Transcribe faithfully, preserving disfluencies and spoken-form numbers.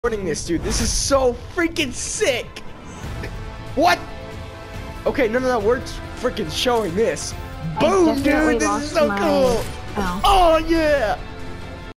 recording this, dude. This is so freaking sick. What? Okay, no, no, no. We're freaking showing this. Boom, dude. This is so my... cool. Oh. Oh, yeah.